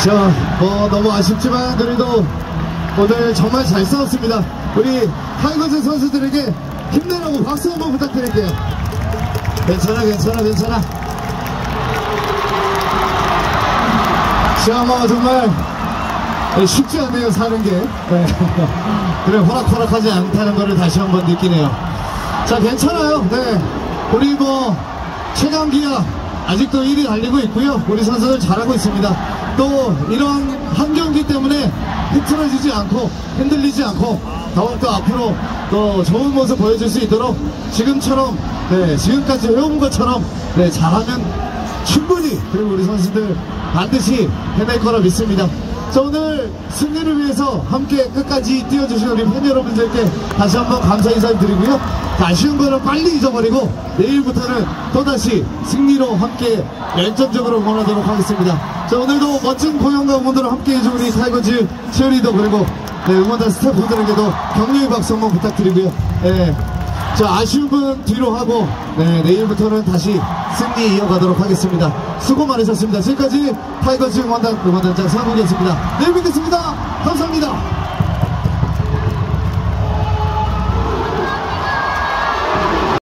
자, 너무 아쉽지만 그래도 오늘 정말 잘 싸웠습니다. 우리 타이거즈 선수들에게 힘내라고 박수 한번 부탁드릴게요. 괜찮아. 자, 정말 쉽지 않네요, 사는 게. 네. 그래, 호락호락하지 않다는 거를 다시 한번 느끼네요. 자, 괜찮아요. 네. 우리 최강기아 아직도 1위 달리고 있고요. 우리 선수들 잘하고 있습니다. 또 이런 한 경기 때문에 흐트러지지 않고 흔들리지 않고 더욱더 앞으로 더 좋은 모습 보여줄 수 있도록 지금처럼, 네, 지금까지 해온 것처럼, 네, 잘하면 충분히, 그리고 우리 선수들 반드시 해낼 거라 믿습니다. 자, 오늘 승리를 위해서 함께 끝까지 뛰어주신 우리 팬 여러분들께 다시 한번 감사 인사드리고요. 아쉬운 거는 빨리 잊어버리고 내일부터는 또다시 승리로 함께 열정적으로 응원하도록 하겠습니다. 자, 오늘도 멋진 공연과 응원으로 함께 해준 우리 타이거즈 치어리더 그리고 응원단 스태프분들에게도 격려의 박수 한번 부탁드리고요. 자, 아쉬운 분 뒤로 하고 내일부터는 다시 승리 이어가도록 하겠습니다. 수고 많으셨습니다. 지금까지 타이거즈 응원단장 서한국이었습니다. 내일 뵙겠습니다. 감사합니다.